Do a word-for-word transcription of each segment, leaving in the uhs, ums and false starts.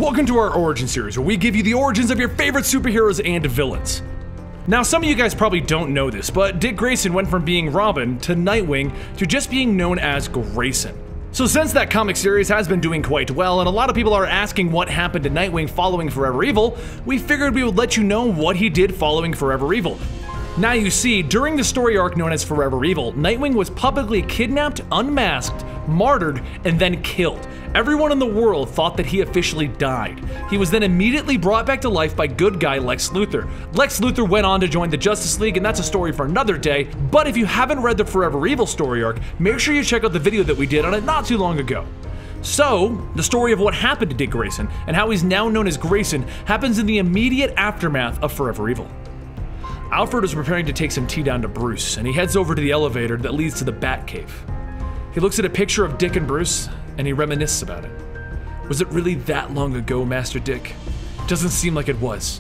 Welcome to our origin series, where we give you the origins of your favorite superheroes and villains. Now, some of you guys probably don't know this, but Dick Grayson went from being Robin to Nightwing to just being known as Grayson. So since that comic series has been doing quite well, and a lot of people are asking what happened to Nightwing following Forever Evil, we figured we would let you know what he did following Forever Evil. Now you see, during the story arc known as Forever Evil, Nightwing was publicly kidnapped, unmasked, martyred, and then killed. Everyone in the world thought that he officially died. He was then immediately brought back to life by good guy Lex Luthor. Lex Luthor went on to join the Justice League, and that's a story for another day, but if you haven't read the Forever Evil story arc, make sure you check out the video that we did on it not too long ago. So, the story of what happened to Dick Grayson, and how he's now known as Grayson, happens in the immediate aftermath of Forever Evil. Alfred is preparing to take some tea down to Bruce, and he heads over to the elevator that leads to the Batcave. He looks at a picture of Dick and Bruce, and he reminisces about it. Was it really that long ago, Master Dick? Doesn't seem like it was.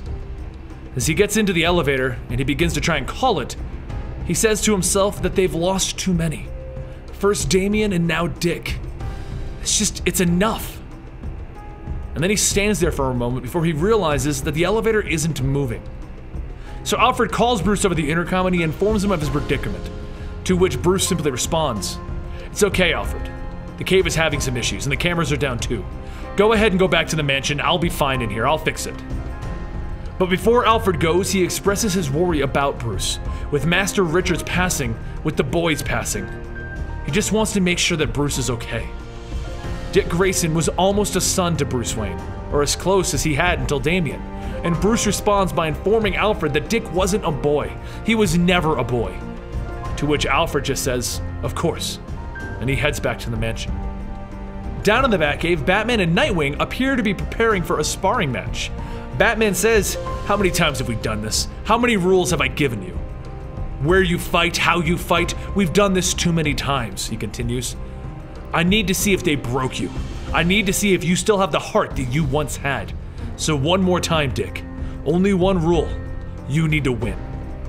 As he gets into the elevator, and he begins to try and call it, he says to himself that they've lost too many. First Damian, and now Dick. It's just, it's enough. And then he stands there for a moment before he realizes that the elevator isn't moving. So Alfred calls Bruce over the intercom and he informs him of his predicament, to which Bruce simply responds, "It's okay, Alfred. The cave is having some issues and the cameras are down too. Go ahead and go back to the mansion. I'll be fine in here. I'll fix it." But before Alfred goes, he expresses his worry about Bruce, with Master Richards passing, with the boys passing. He just wants to make sure that Bruce is okay. Dick Grayson was almost a son to Bruce Wayne, or as close as he had until Damian. And Bruce responds by informing Alfred that Dick wasn't a boy. He was never a boy. To which Alfred just says, "Of course," and he heads back to the mansion. Down in the Batcave, Batman and Nightwing appear to be preparing for a sparring match. Batman says, "How many times have we done this? How many rules have I given you? Where you fight, how you fight, we've done this too many times," he continues. "I need to see if they broke you. I need to see if you still have the heart that you once had. So one more time, Dick. Only one rule. You need to win."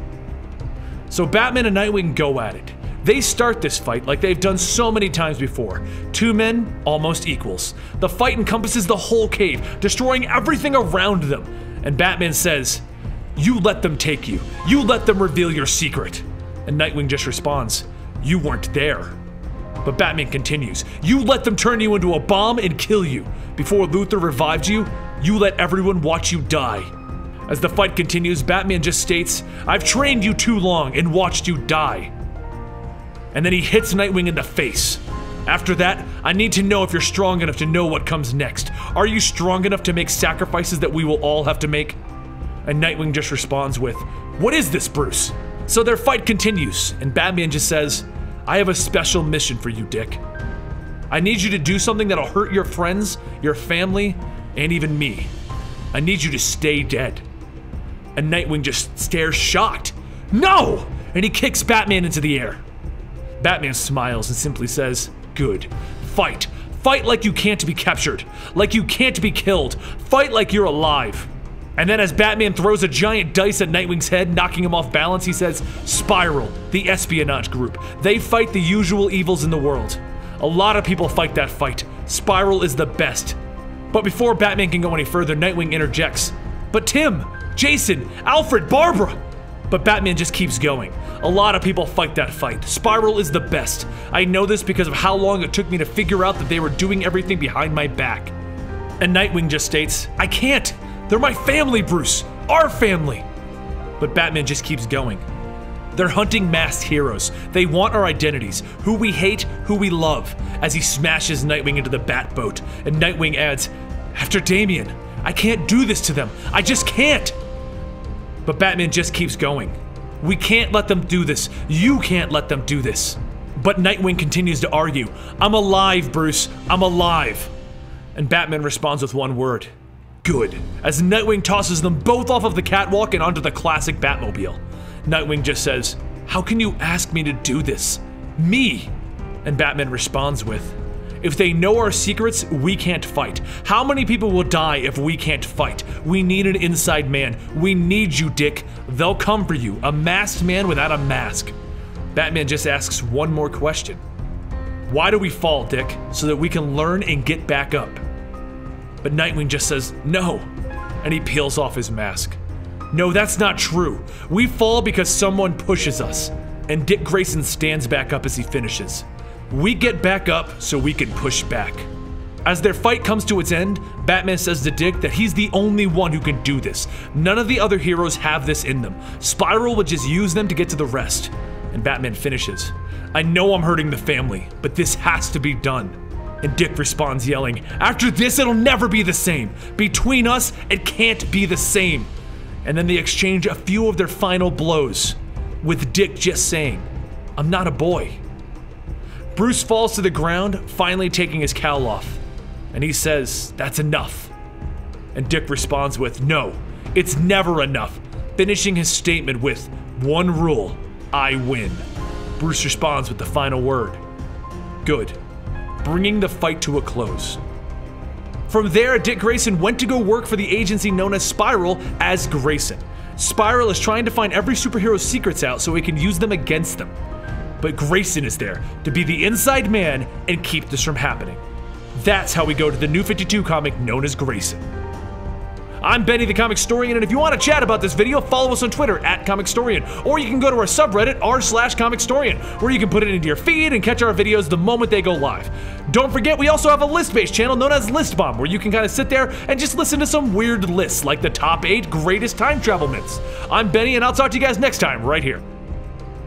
So Batman and Nightwing go at it. They start this fight like they've done so many times before. Two men, almost equals. The fight encompasses the whole cave, destroying everything around them. And Batman says, "You let them take you. You let them reveal your secret." And Nightwing just responds, "You weren't there." But Batman continues, "You let them turn you into a bomb and kill you. Before Luthor revived you, you let everyone watch you die." As the fight continues, Batman just states, "I've trained you too long and watched you die." And then he hits Nightwing in the face. After that, "I need to know if you're strong enough to know what comes next. Are you strong enough to make sacrifices that we will all have to make?" And Nightwing just responds with, "What is this, Bruce?" So their fight continues, and Batman just says, "I have a special mission for you, Dick. I need you to do something that'll hurt your friends, your family, and even me. I need you to stay dead." And Nightwing just stares shocked. "No!" And he kicks Batman into the air. Batman smiles and simply says, "Good. Fight. Fight like you can't be captured. Like you can't be killed. Fight like you're alive." And then as Batman throws a giant dice at Nightwing's head, knocking him off balance, he says, "Spiral, the espionage group. They fight the usual evils in the world. A lot of people fight that fight. Spiral is the best." But before Batman can go any further, Nightwing interjects, "But Tim, Jason, Alfred, Barbara." But Batman just keeps going. "A lot of people fight that fight. Spiral is the best. I know this because of how long it took me to figure out that they were doing everything behind my back." And Nightwing just states, "I can't. They're my family, Bruce. Our family." But Batman just keeps going. "They're hunting masked heroes. They want our identities, who we hate, who we love," as he smashes Nightwing into the Batboat. And Nightwing adds, "After Damian, I can't do this to them. I just can't." But Batman just keeps going. "We can't let them do this. You can't let them do this." But Nightwing continues to argue, "I'm alive, Bruce. I'm alive." And Batman responds with one word, "Good," as Nightwing tosses them both off of the catwalk and onto the classic Batmobile. Nightwing just says, "How can you ask me to do this? Me?" And Batman responds with, "If they know our secrets, we can't fight. How many people will die if we can't fight? We need an inside man. We need you, Dick. They'll come for you, a masked man without a mask." Batman just asks one more question. "Why do we fall, Dick? So that we can learn and get back up." But Nightwing just says, no, and he peels off his mask. No, that's not true. We fall because someone pushes us. And Dick Grayson stands back up as he finishes. We get back up so we can push back. As their fight comes to its end, Batman says to Dick that he's the only one who can do this. None of the other heroes have this in them. Spiral would just use them to get to the rest. And Batman finishes. I know I'm hurting the family, but this has to be done. And Dick responds yelling, after this it'll never be the same. Between us, it can't be the same. And then they exchange a few of their final blows, with Dick just saying, I'm not a boy. Bruce falls to the ground, finally taking his cowl off. And he says, that's enough. And Dick responds with, no, it's never enough, finishing his statement with, one rule, I win. Bruce responds with the final word, good, bringing the fight to a close. From there, Dick Grayson went to go work for the agency known as Spiral as Grayson. Spiral is trying to find every superhero's secrets out so it can use them against them. But Grayson is there to be the inside man and keep this from happening. That's how we go to the New fifty-two comic known as Grayson. I'm Benny the Comic Storian, and if you want to chat about this video, follow us on Twitter at Comic Storian, or you can go to our subreddit r slash Comic Storian, where you can put it into your feed and catch our videos the moment they go live. Don't forget, we also have a list-based channel known as List Bomb, where you can kind of sit there and just listen to some weird lists, like the top eight greatest time travel myths. I'm Benny, and I'll talk to you guys next time, right here.